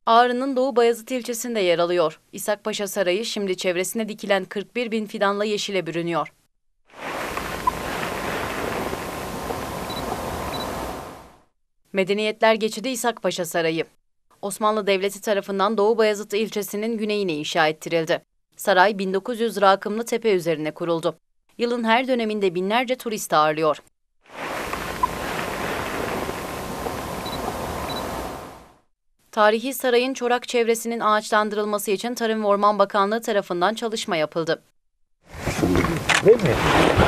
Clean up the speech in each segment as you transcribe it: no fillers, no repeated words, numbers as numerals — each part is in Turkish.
Ağrı'nın Doğu Bayazıt ilçesinde yer alıyor. İshakpaşa Sarayı şimdi çevresine dikilen 41 bin fidanla yeşile bürünüyor. Medeniyetler Geçidi İshakpaşa Sarayı. Osmanlı Devleti tarafından Doğu Bayazıt ilçesinin güneyine inşa ettirildi. Saray 1900 rakımlı tepe üzerine kuruldu. Yılın her döneminde binlerce turist ağırlıyor. Tarihi sarayın çorak çevresinin ağaçlandırılması için Tarım ve Orman Bakanlığı tarafından çalışma yapıldı. Değil mi?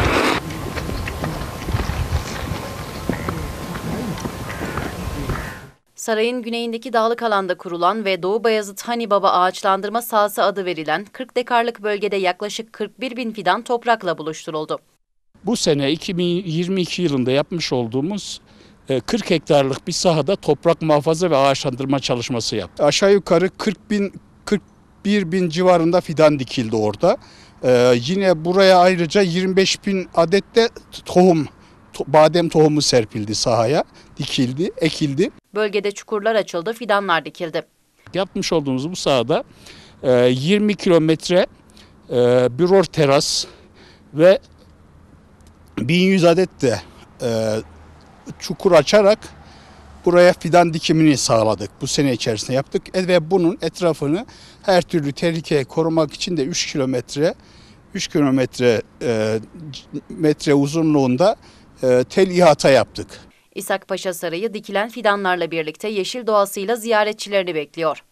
Sarayın güneyindeki dağlık alanda kurulan ve Doğu Bayazıt Hanibaba ağaçlandırma sahası adı verilen 40 dekarlık bölgede yaklaşık 41 bin fidan toprakla buluşturuldu. Bu sene 2022 yılında yapmış olduğumuz 40 hektarlık bir sahada toprak muhafaza ve ağaçlandırma çalışması yaptık. Aşağı yukarı 41 bin civarında fidan dikildi orada. Yine buraya ayrıca 25 bin adet de badem tohumu serpildi sahaya, dikildi, ekildi. Bölgede çukurlar açıldı, fidanlar dikildi. Yapmış olduğumuz bu sahada 20 kilometre büror teras ve 1100 adet de çukur açarak buraya fidan dikimini sağladık. Bu sene içerisinde yaptık ve bunun etrafını her türlü tehlikeye korumak için de 3 kilometre uzunluğunda tel ihata yaptık. İshakpaşa Sarayı dikilen fidanlarla birlikte yeşil doğasıyla ziyaretçilerini bekliyor.